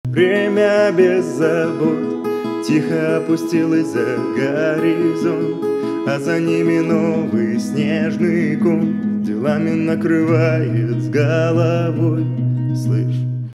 Время без забот тихо опустилось за горизонт, а за ними новый снежный ком делами накрывает с головой. Слышь,